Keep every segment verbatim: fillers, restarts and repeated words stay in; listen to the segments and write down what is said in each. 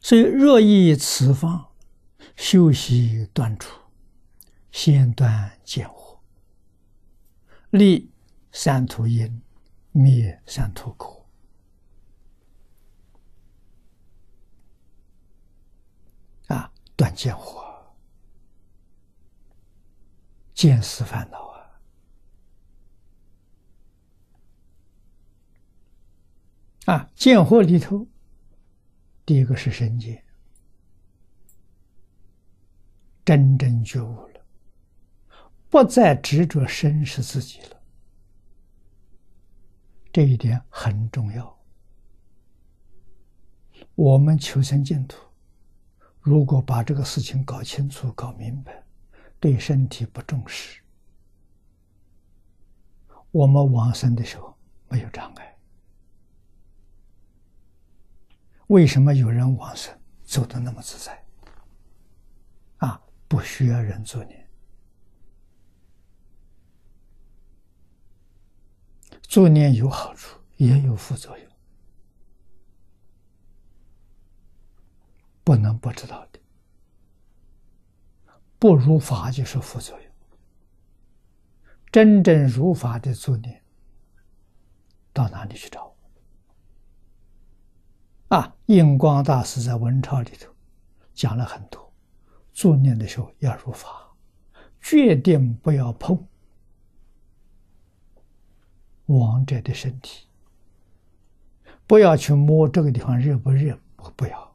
所以若依此方，修习断除，先断见惑，立三途因，灭三途果。啊，断见惑，见思烦恼啊！啊，见惑里头，第一个是身见，真正觉悟了，不再执着身是自己了，这一点很重要。我们求生净土，如果把这个事情搞清楚、搞明白，对身体不重视，我们往生的时候没有障碍。为什么有人往生走得那么自在？啊，不需要人作念。作念有好处，也有副作用，不能不知道的。不如法就是副作用。真正如法的作念，到哪里去找？啊，印光大师在文钞里头讲了很多，作念的时候要如法，决定不要碰亡者的身体，不要去摸这个地方热不热，不不要。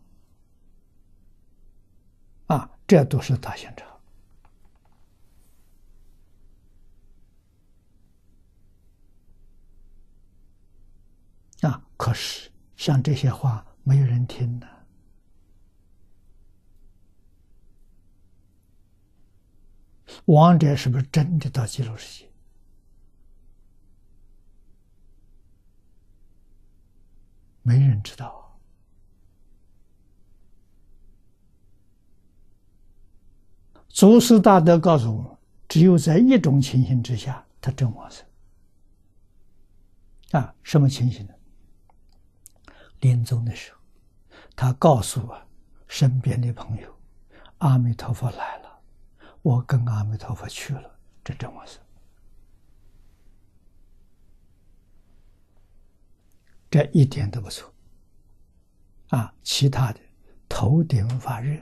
啊，这都是大现场。啊，可是像这些话没有人听呢。亡者是不是真的到极乐世界？没人知道。祖师大德告诉我们，只有在一种情形之下，他真往生。啊，什么情形呢？临终的时候，他告诉我身边的朋友，阿弥陀佛来了，我跟阿弥陀佛去了，这真往生。这一点都不错。啊，其他的头顶发热，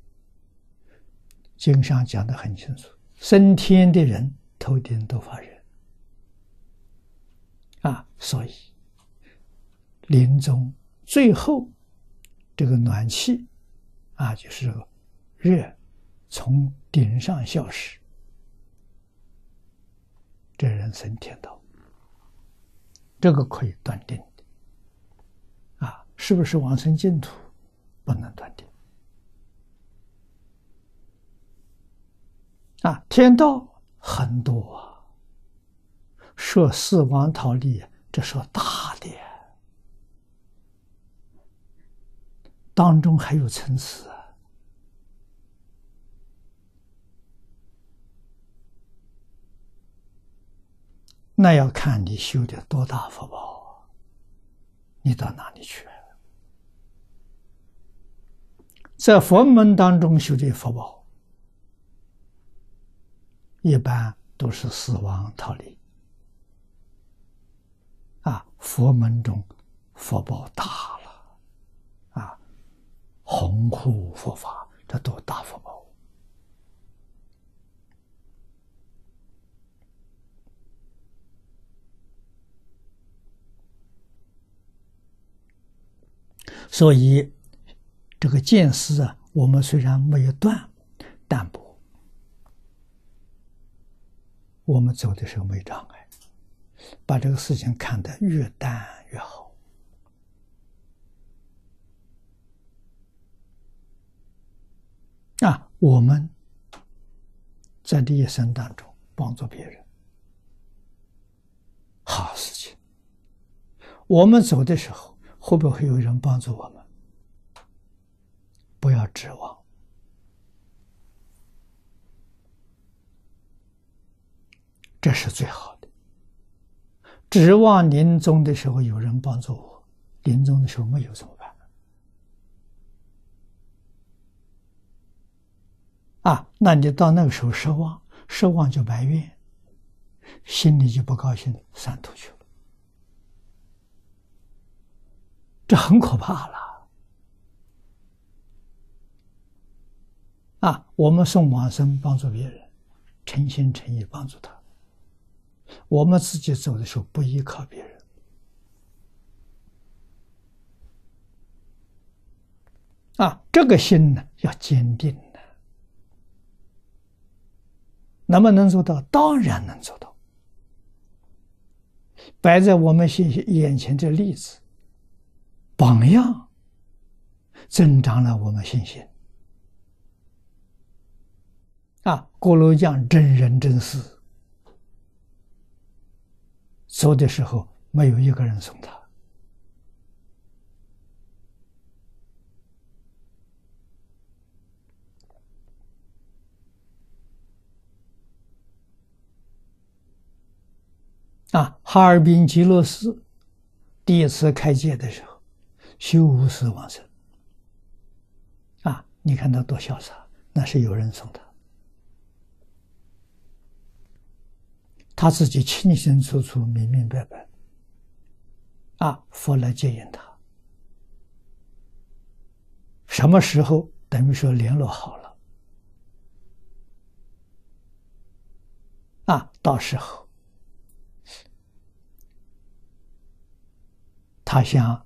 经上讲得很清楚，升天的人头顶都发热。啊，所以临终最后这个暖气啊，就是这个热从顶上消失，这人升天道，这个可以断定的。啊，是不是往生净土不能断定。啊，天道很多啊，说四王桃利，这说大的，当中还有层次啊。那要看你修的多大福报，你到哪里去？在佛门当中修的福报，一般都是四王桃利。啊，佛门中福报大了，啊，弘护佛法，这都大福报。所以这个见思啊，我们虽然没有断，但不，我们走的时候没障碍，把这个事情看得越淡越好。啊，我们在这一生当中帮助别人，好事情。我们走的时候，会不会有人帮助我们？不要指望，这是最好的。指望临终的时候有人帮助我，临终的时候没有怎么办？ 啊，那你到那个时候失望，失望就埋怨，心里就不高兴，三途去了，这很可怕了。啊，我们送往生帮助别人，诚心诚意帮助他，我们自己走的时候不依靠别人。啊，这个心呢要坚定的。能不能做到？当然能做到。摆在我们眼前这例子，榜样，增长了我们信心。啊，锅炉匠真人真事，走的时候没有一个人送他。啊，哈尔滨极乐寺第一次开戒的时候，修无师往生。啊，你看他多潇洒，那是有人送他，他自己清清楚楚、明明白白。啊，佛来接引他，什么时候等于说联络好了。啊，到时候他向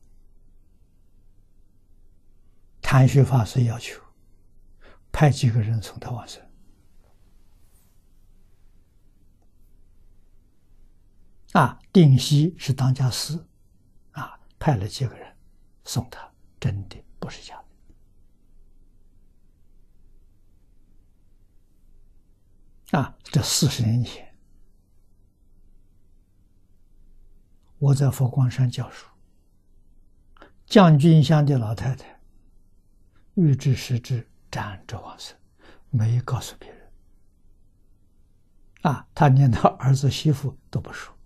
谭旭法师要求派几个人送他往生。啊，定西是当家师，啊，派了几个人送他，真的不是假的。啊，这四十年前，我在佛光山教书，将军乡的老太太预知时至站着往生，没告诉别人。啊，他连他儿子媳妇都不说。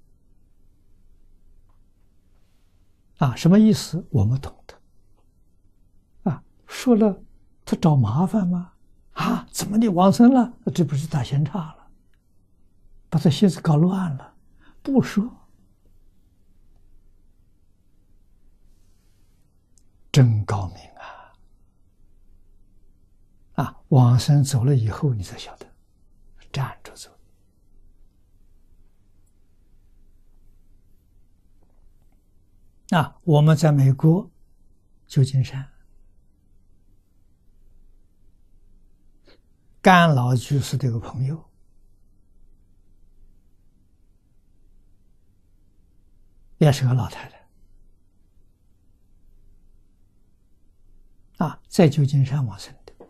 啊，什么意思？我们懂得。啊，说了他找麻烦吗？啊，怎么你往生了？这不是大嫌差了，把他心思搞乱了，不说。真高明啊！啊，往生走了以后，你才晓得，站着走。啊，我们在美国旧金山，甘老居士的一个朋友，也是个老太太。啊，在旧金山往生的，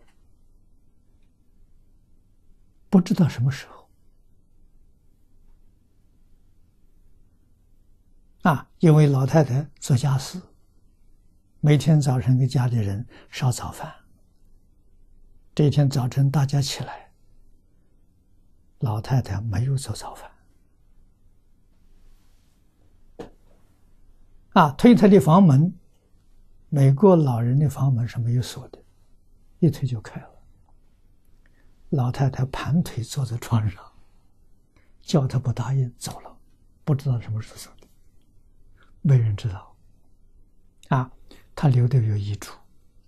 不知道什么时候。啊，因为老太太做家事，每天早晨给家里人烧早饭。这一天早晨大家起来，老太太没有做早饭。啊，推她的房门，美国老人的房门是没有锁的，一推就开了。老太太盘腿坐在床上，叫她不答应，走了，不知道什么时候走的，没人知道。啊，她留的有遗嘱，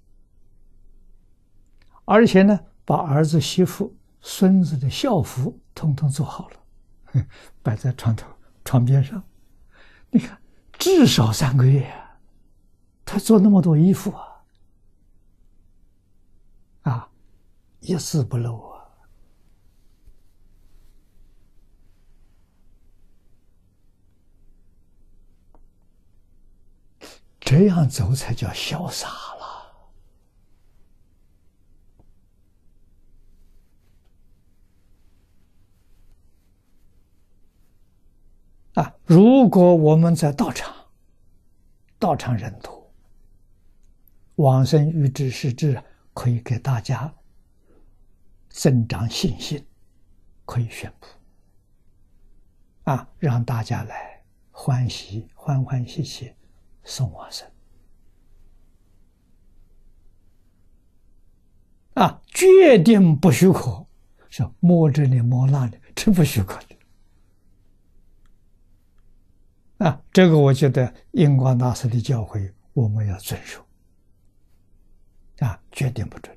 而且呢，把儿子、媳妇、孙子的校服统统做好了，摆在床头、床边上。你看，至少三个月啊，他做那么多衣服啊，啊，一丝不漏啊。这样走才叫潇洒了。啊，如果我们在道场，道场人多，往生预知时至，可以给大家增长信心，可以宣布，啊，让大家来欢喜，欢欢喜喜送往生。 啊，决定不许可，是摸这里摸那里，这不许可的。啊，这个我觉得印光大师的教诲我们要遵守。啊，决定不准。